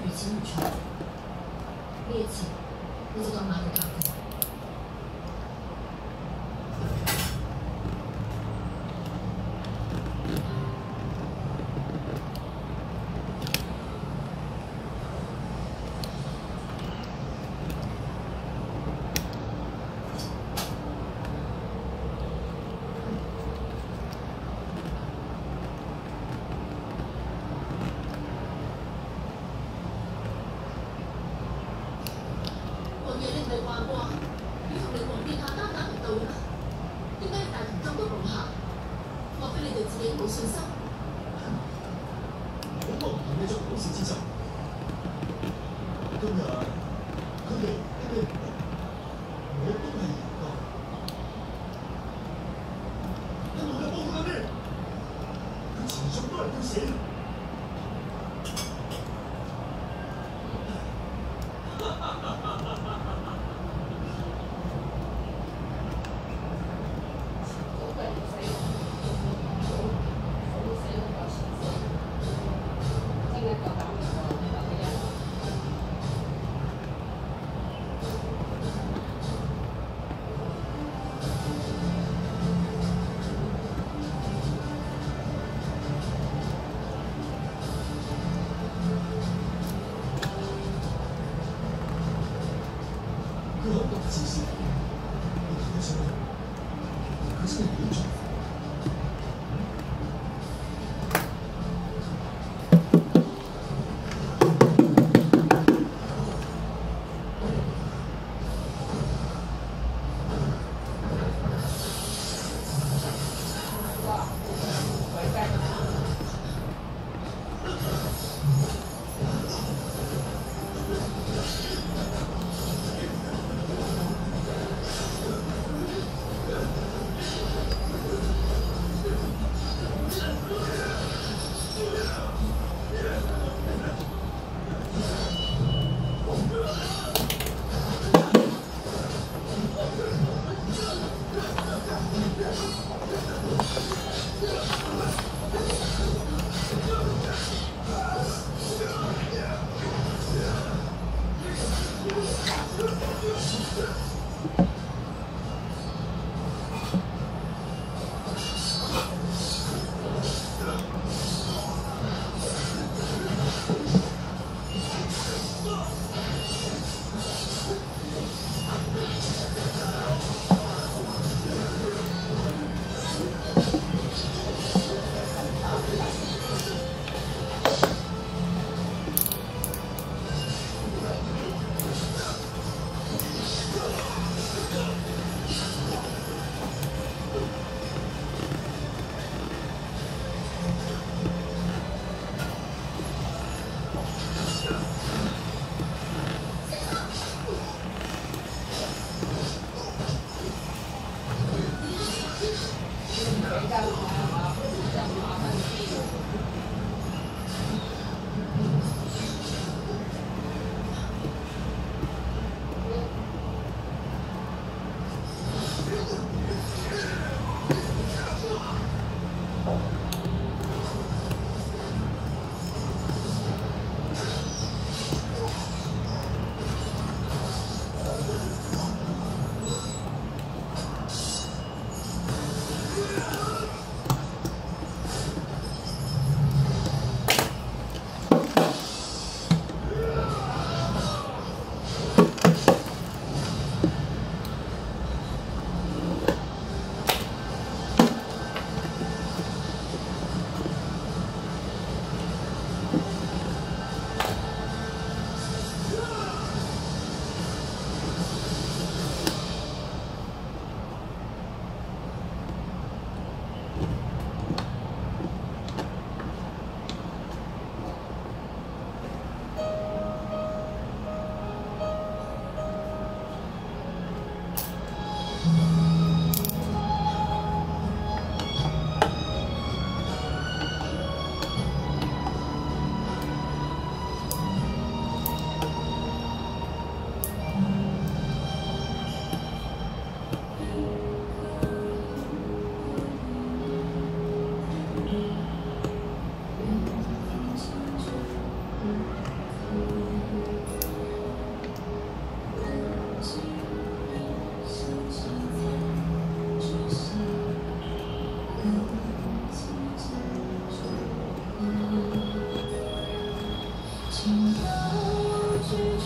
与其女权，猎奇，你这个马的大哥。 我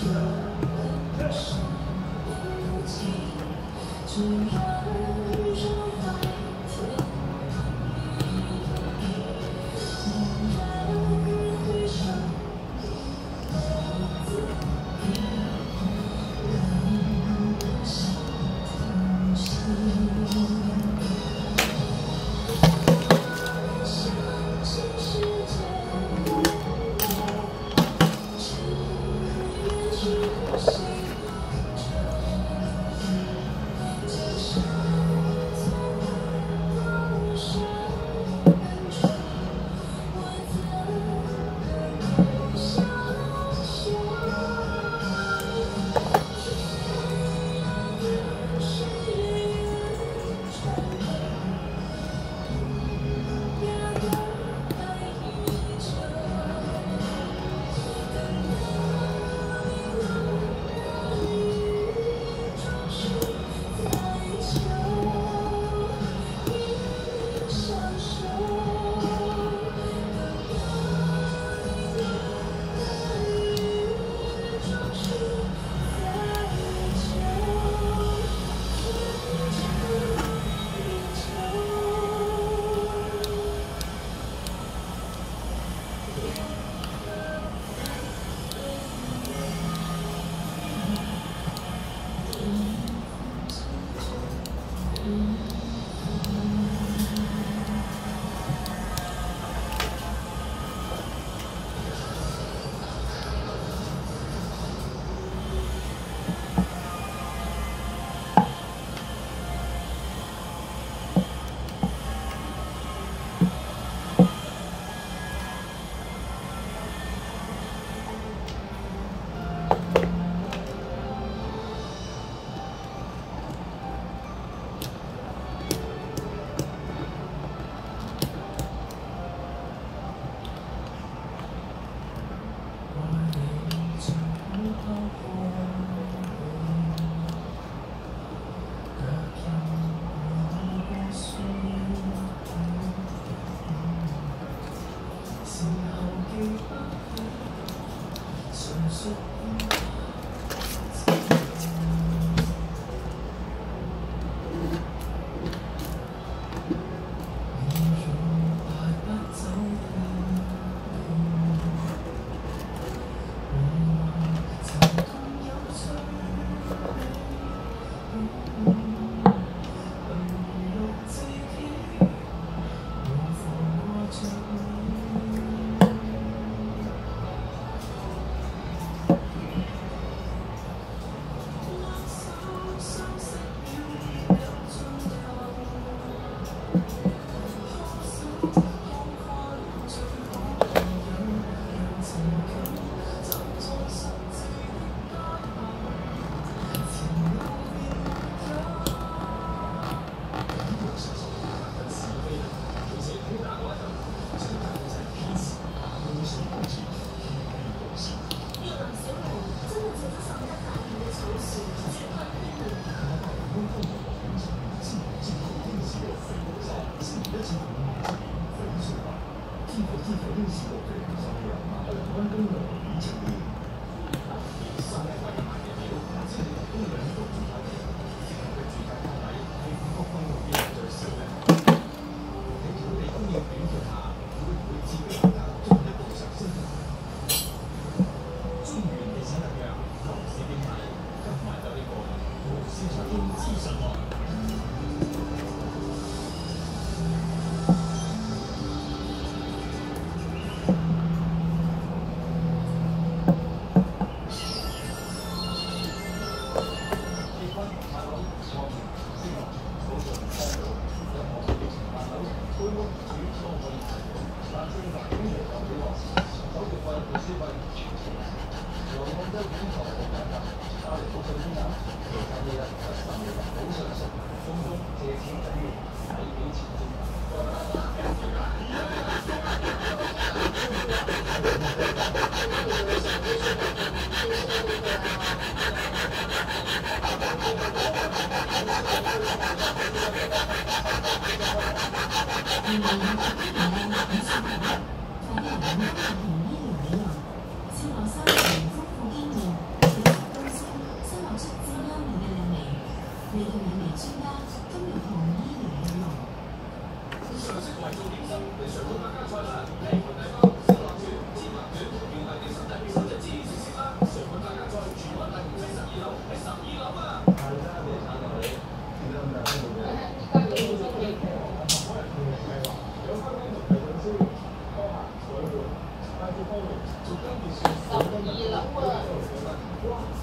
希望3年豐富經驗，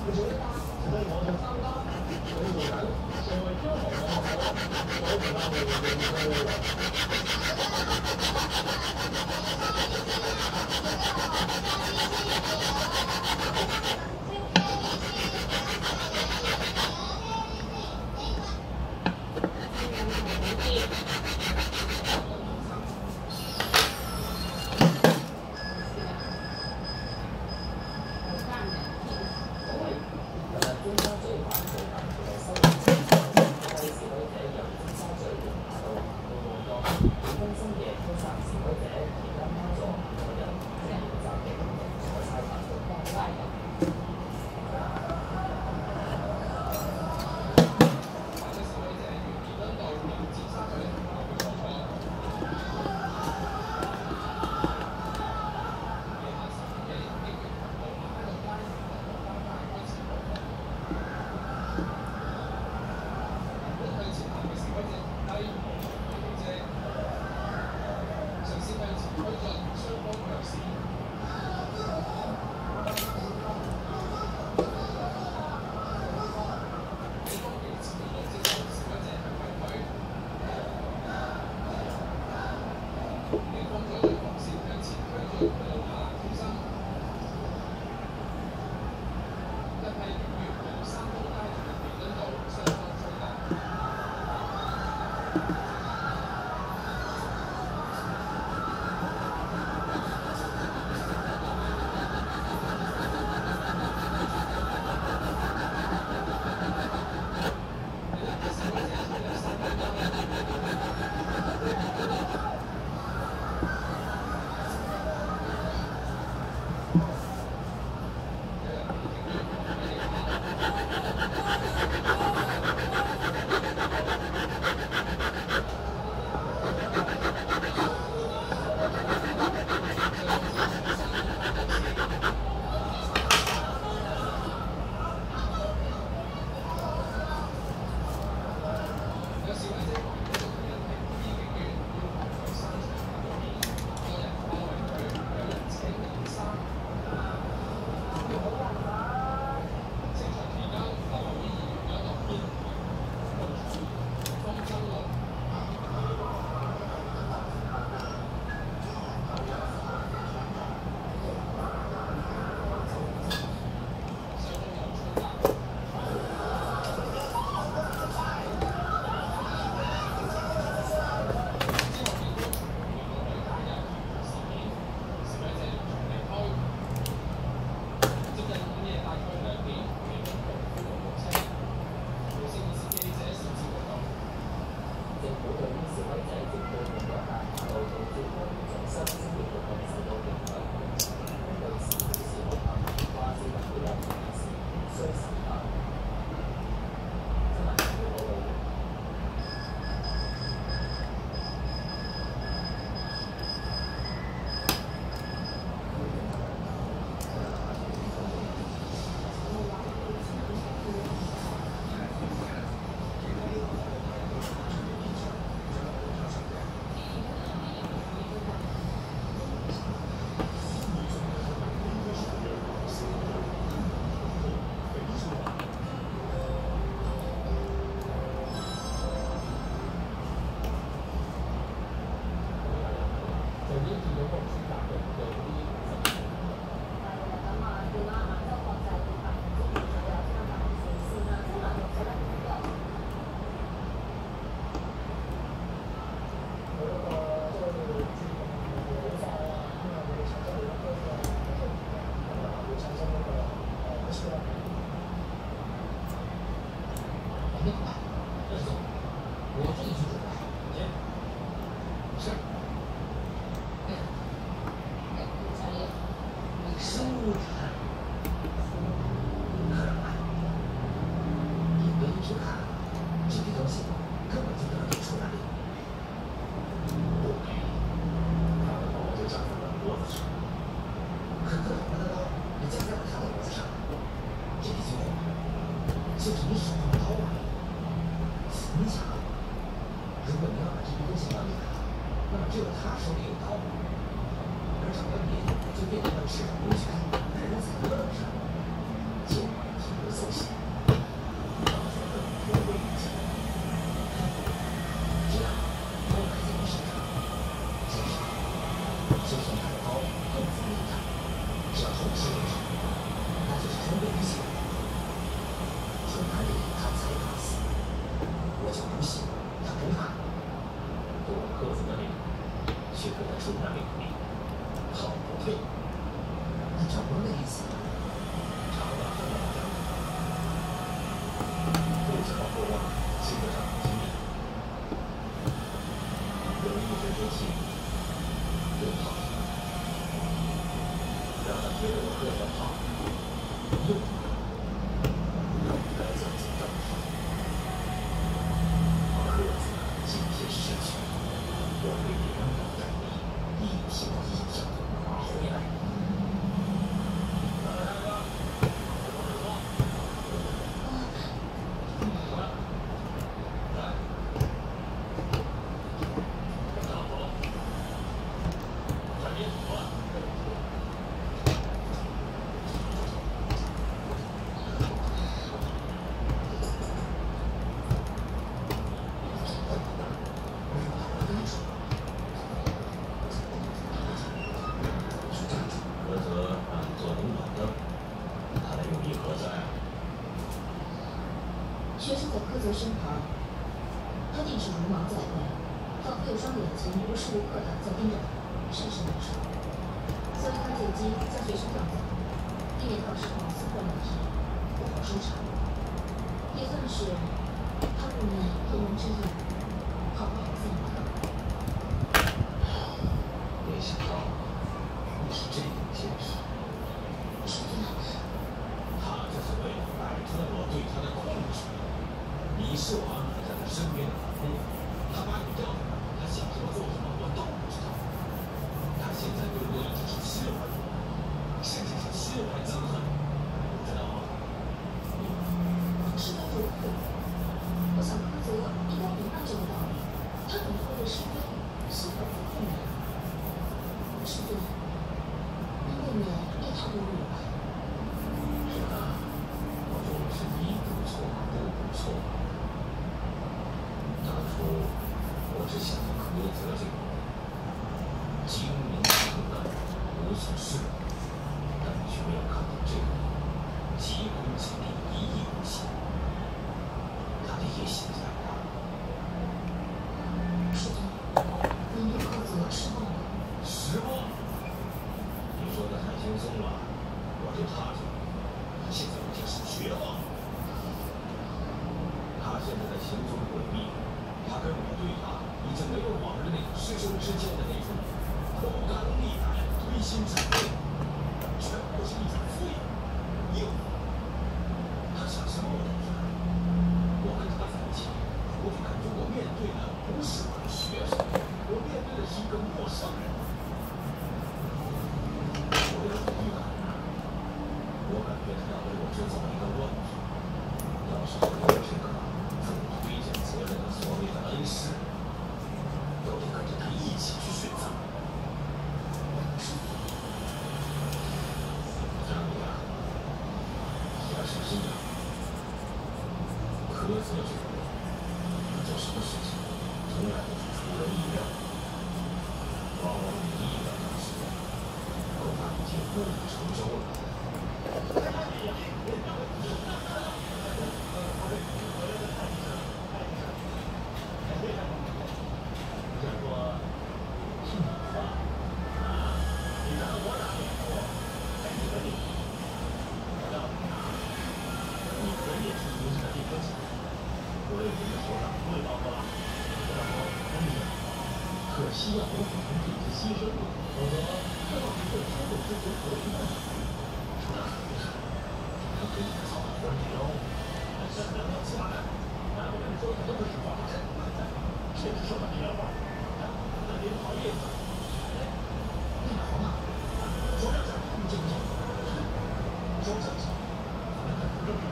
只有他手里有刀，而找到你就变成了市场工具。 差不多那意思。长了这么长，不知道过往基本上经历，有一针针气，又烫，让他觉得我喝的烫，又该怎么着？鸽子今天失去，我会连本带利，一心一意的拿回来。 学生在柯泽身旁，他定是如芒在背，仿佛有双眼睛无时无刻的在盯着他，甚是难受。所以他借机将学生放走，避免到时候撕破脸皮，不好收场。也算是他入内一人之意，好不好散场。 没想到你是这种见识。 师尊， 他这是为了摆脱我对他的控制。 你是我安排在他身边的反攻，他把你调出来，他想什么做什么，我都不知道。他现在对我一直是心怀不满，甚至是心怀憎恨，你知道吗？ 是非如此，我想柯泽应该明白这个道理，他怎么会对是非心怀不痛呢？师尊，您未免也太过分了吧？ 是的，我做的是一步错，步步错。 当初我只想着柯泽这个人精明能干，无所事事，但却没有看到这个人急功近利，一意孤行。他的野心太大。 师尊，您对柯泽失望吗？ 失望？你说的太轻松了，我就踏实了。现在我竟是绝望了。他现在在行踪诡秘。 他跟我对打，已经没有往日那种师生之间的那种口干力胆、推心置肺，全部是一种敷衍、应付。他想什么我都知道。我跟他在一起，我就感觉我面对的不是我的学生，我面对的是一个陌生人。我有种预感，我感觉他要为我制造一个乱局，到时候有这个。 推荐责任的所谓的恩师，都得跟着他一起去殉葬。张力啊，你要小心点。柯泽这个人，做什么事情从来都是出人意料，往往你意料到的时候，恐怕已经木已成舟了。 可惜啊，我可能这次牺牲了，否则这要是对天斗之前合一的，他给你操活牛，起码呢，俺们说的都是实话，这是说的原话，那您不好意思，你好嘛，说正事，你信不信？说正事，正事。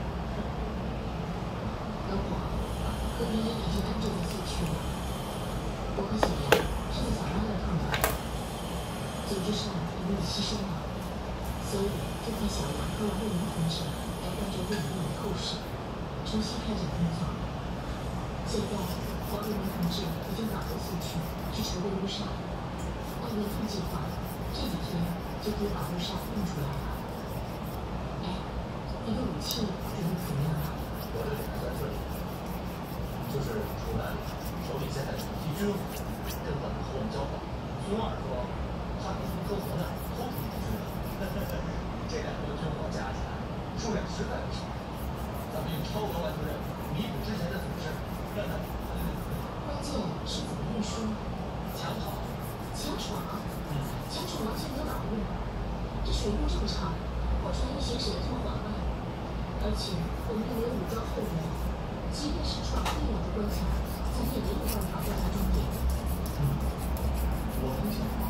老婆，柯明已经安置在西区了，我和小杨。 是在想让他碰到，组织上因为牺牲了，所以这才小杨和王卫民同志来带着卫民的后事，重新开展工作。现在王卫民同志已经赶回苏区去筹备乌纱，按原定计划，这几天就可以把乌纱弄出来了。哎，你的武器准备怎么样了？ 我的准备在这里，就是出来手里现在是一军。 跟咱们和我们交好，孙二说，他跟柯泽呢偷出一支的。 数量实在不少，咱们用超额完成任务弥补之前的损失。 关键是怎么运输？ 强闯， 强闯，强闯完全没有把握。这水路这么长，货船又行驶得这么缓慢，而且我们又没有武装后援，即便是闯对了的关卡，咱们也没有办法到达终点。 我能想到。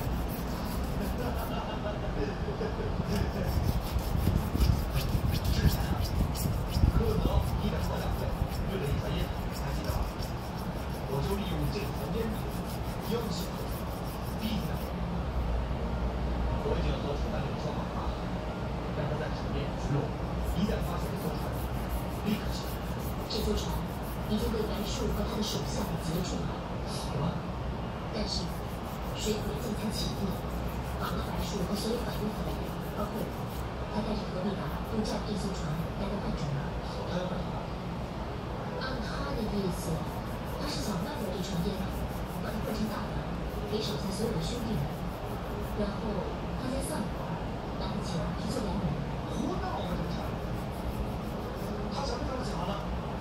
之前啊，科德一个超两队运了一船烟，还记得吧？我就利用这条烟路要挟科德，逼他。我已经和楚班领说好了，让他在水面巡逻，一旦发现这艘船，立刻起来。 这艘船已经被白树和他的手下给截住了。 好了， 但是水鬼这才起地，绑了白树和所有反对他的人，包括我。他带着何必达又驾这艘船来到半中了。 他要干什么？ 按他的意思，他是想卖掉这船烟，把它换成大的，给手下所有的兄弟们，然后他再散伙，拿着钱去做良人。 胡闹啊！这是。他什么时候想的？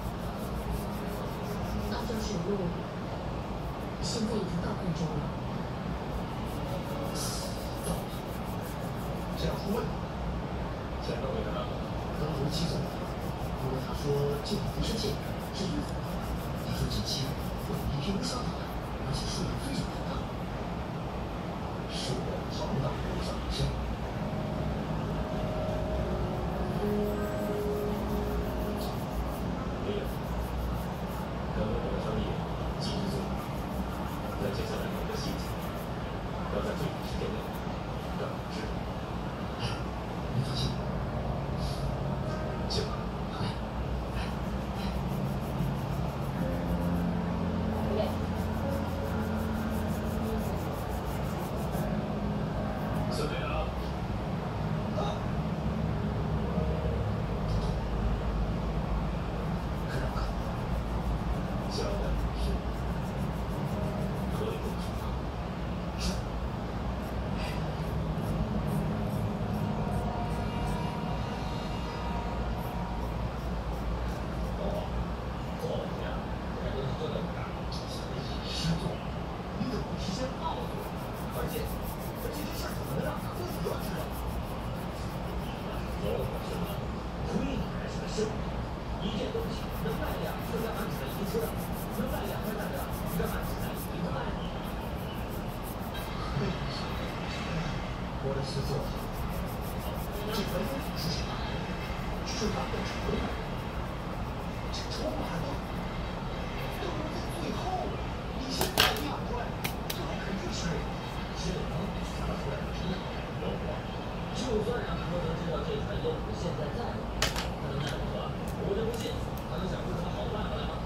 按照水路，现在已经到半中了。 糟了，这要出问题。前面为什么？刚如七总，不过他说这不是借贷，是预付款。他说近期会有一批无效贷，而且数量非常庞大。数量庞大不算有效。没有，跟我们的商业继续做。但接下来有个细节，要在最短时间内让我知道。你放心。行吧，好嘞。孙队长，到。科长，交代是可以动手了。是。师座，你怎么不提前告诉我？而且这事儿怎么能让科德知道？有什么？亏你还是个圣人。一件东西能卖2次干嘛只卖1次？能卖2块蛋的干嘛只卖1块？我的师座，这条烟是什么？是他的仇人。这筹码都在最后，你现在亮出来，这还肯定是这能拿出来的真好。有我，就算让科德知道这船烟雾现在在哪，他能奈我何？我就不信他能想出什么好办法来吗？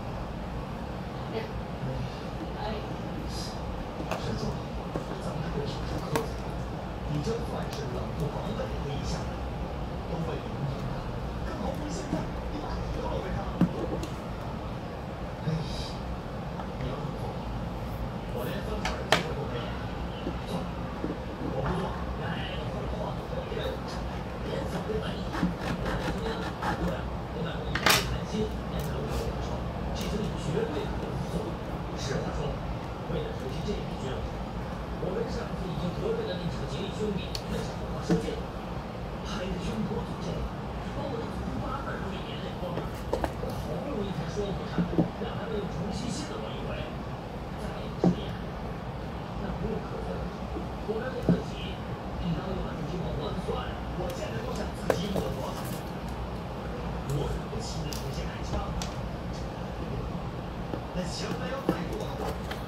沈总，咱们的对手是科子，你就算是冷不防的给他一下，都未必能赢的。更何况现在你把头都给他了。你要这么做，我连翻船的机会都没有。算了，我不做。别走这本意。怎么样？对，我敢用一片寒心面对我的说，这次你绝对不会做。实话说，为了熟悉这笔军务，我跟上次已经得罪了那几个结义兄弟，那是火花射箭，拍着胸脯组建，把我的祖八辈都给连累光了。我好不容易才说服他，让他们又重新信了我一回，再也不是恋爱。那不用苛责，我干脆自己一刀一把自己往乱算，我现在都想自己抹脖子。我惹不起你这些爱枪的。那行，那要再多的话，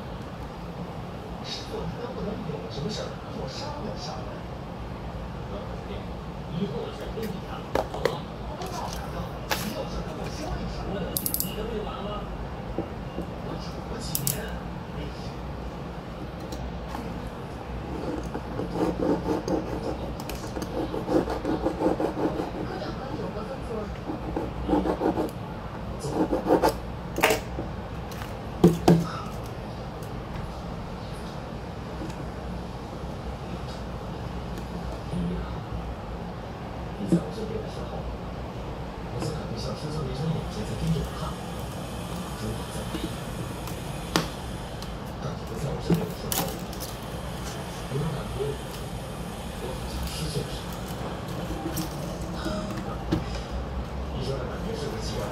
师座，你能不能有什么事儿跟我商量商量？我肯定，以后的事跟你谈，好不好？我到哪儿了？你有事跟我说一声。你的不就完了吗？我忍过几年，哎呀。 科长官有何吩咐？ 走。你在我身边的时候， 我总感觉像师尊那双眼睛在盯着我看，如果在背，当你不在我身边的时候，有种感觉，我好像失去了什么。你说这感觉是不是奇怪？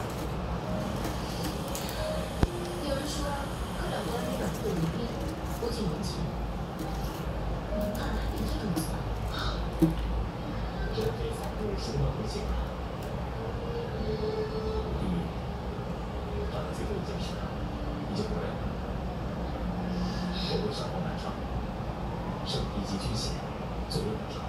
有人说，科长官你软弱无边，不近人情。看来你这种子吧。 人非草木，孰能无情啊？干了最后一件事，你就回来了。我会上报南上，圣一级军衔，作为补偿。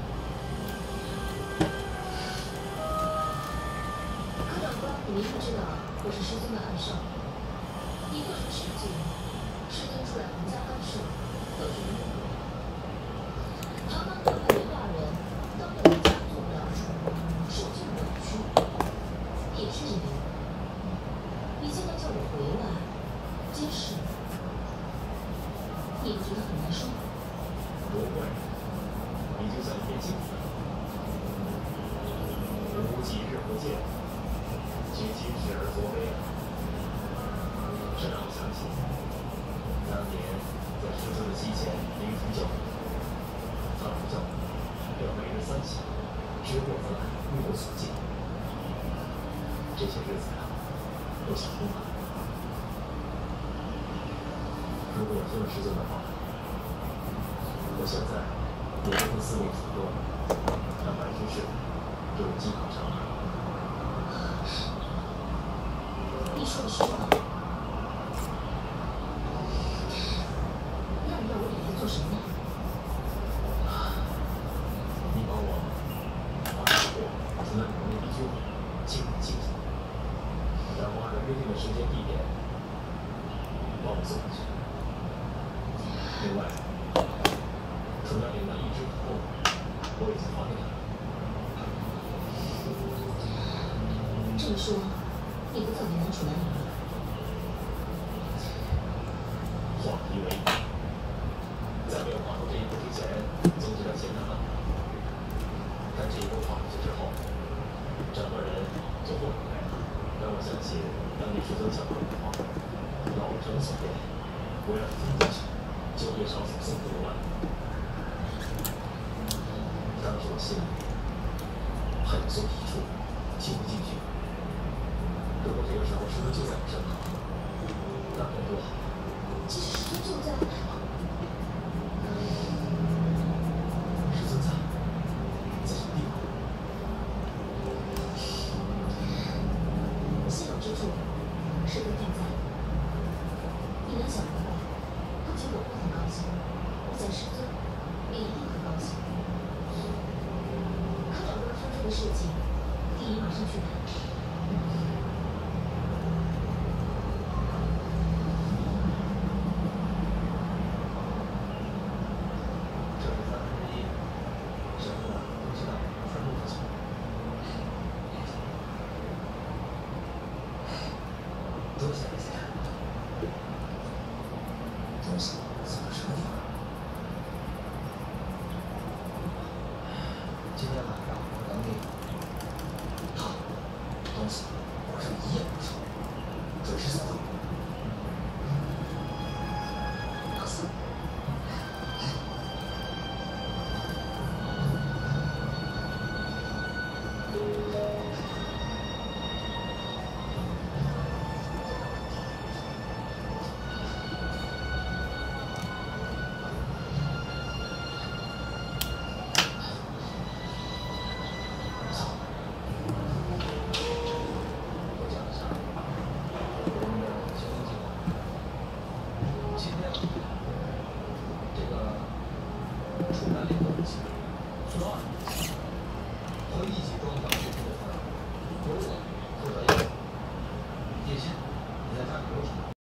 科长官，你明明知道我是师尊的暗少，你做什么事情，师尊出来横加干涉，有什么用？堂堂特派员大人，当着我家做不了主，受尽委屈，也是这个理由。你现在叫我回来监视，你不觉得很难受吗？ 不会，你就像一面镜子，无几日不见，却今时而作非啊！这让我想起当年在师尊的膝前聆听教诲，他不教要每日3省，知过则改，勿有所戒。这些日子啊，我想通了。如果我听了师尊的话，我现在也不会思维蠢钝，让白军士对我记好长。 你说的是话。那你要我以后做什么呢？ 你帮我把除了你们那一句话记录清楚，然后按照约定的时间地点把我送回去。另外，除了领的一只狗，我已经还给他了。 这么说，你不再为难楚南宁了？ 话题为一，在没有跨出这一步之前，总觉得简单很多。但这一步跨出去之后，整个人就豁然开朗，让我想起当年师尊讲过的话：老成所言，我要是听进去，就越少走4步路了。当时我心里还有所抵触，听不进去。如果这个时候师尊就在我身旁，那该多好！ 其实师尊就在。 师尊在什么地方？ 心有之处，师尊定在。你能想明白，不仅我会很高兴，我想师尊也一定很高兴。科长官说出的事情，第一马上去谈。 这是1/3，什么的不知道，全部不错。多谢谢谢。东西送到什么地方？今天晚上我等你。好，东西。